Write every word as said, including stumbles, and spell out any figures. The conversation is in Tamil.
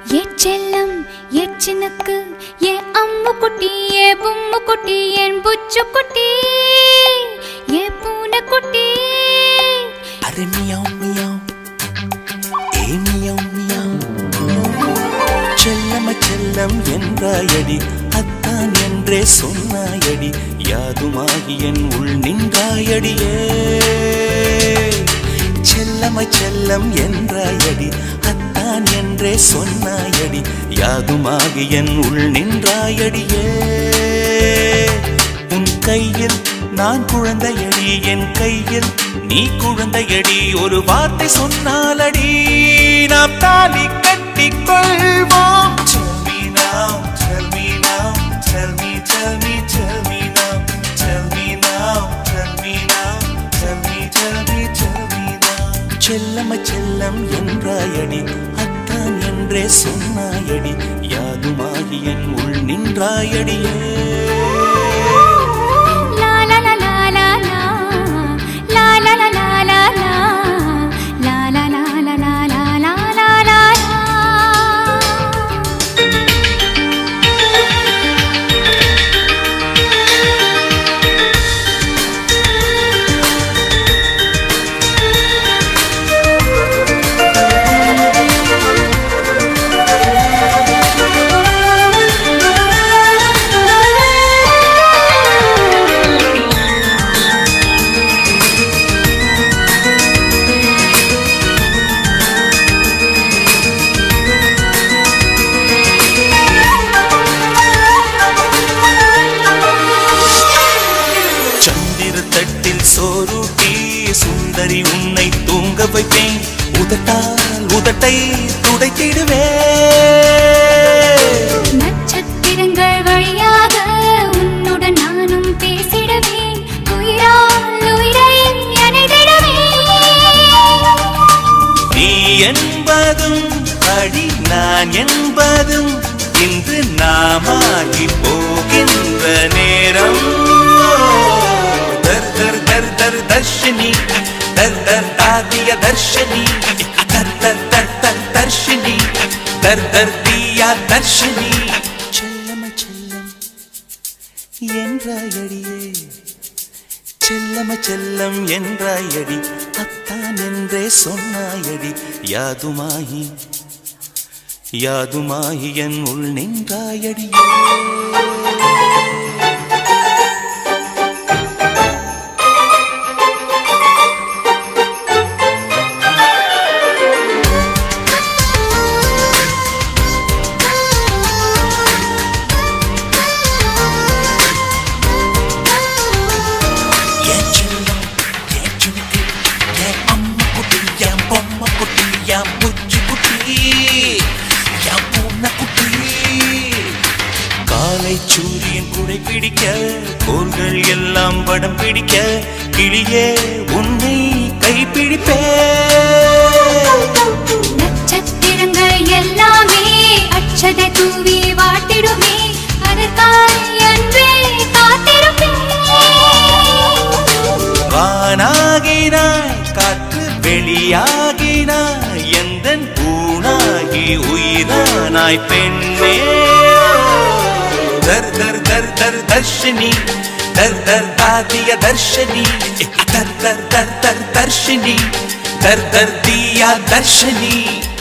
ये चेल्लम ये चिनक्कु ये अम्मु कुट्टी ये बुम्मु कुट्टी ये बुच्चु कुट्टी ये पूना कुट्टी अरे मियाओ मियाओ ए मियाओ मियाओ செல்லம் செல்லம் என்றாயடி அத்தான் என்றே சொன்னாயடி யாதுமாகி என் உள் நின்றாயடியே செல்லம் செல்லம் என்றாயடி அத்தான் என்றே சொன்னாயடி யாதுமாகி என் உள் நின்றாயடியே உன் கையில் நான் குழந்தையடி என் கையில் நீ குழந்தையடி ஒரு வார்த்தை சொன்னாலடி நாம் தாலி கட்டிக்கொள்வோம் Tell me now, tell me now, tell me, tell me, tell me now, tell me now, tell me now, tell me, tell me, tell me now. செல்லம செல்லம் என்றாயடி அத்தான் என்றே சொன்னாயடி யாதுமாகி என் உள் நின்றாயடியே சுந்தரி உன்னை தூங்க வைப்பேன் உதட்டால் உதட்டை துடைத்திடுவே நட்சத்திரங்கள் வழியாக உன்னுடன் நானும் பேசிடுவேன் உயிரால் உயிரை அணைத்திடுவே நீ என்பதும் அடி நான் என்பதும் இன்று நாமாகி போகின்ற நேரம் दर दर दर दर दर्शनी दर दर दादिया दर्शनी दर दर दर दर दर्शनी दर दर दिया दर्शनी செல்லம் செல்லம் என்றாயடியே செல்லம் செல்லம் என்றாயடி அத்தான் என்றே சொன்னாயடி யாதுமாகி யாதுமாகி என் உள் நின்றாயடியே சூரியன் குடை பிடிக்க கோள்கள் எல்லாம் படம் பிடிக்க கிளியே உன்னை கைப்பிடிப்பே நட்சத்திரங்கள் எல்லாமே அட்சதை தூவி வாட்டிடுமே அதற்காய் அன்பே காத்திருப்பேன் வானாகினாய் காற்று வெளியாகினாய் எந்தன் பூனாகி உயிரானாய் பெண்ணே दर दर दर दर दर्शनी दर दर दादिया दर्शनी दर दर दर दर दर्शनी दर दर दिया दर्शनी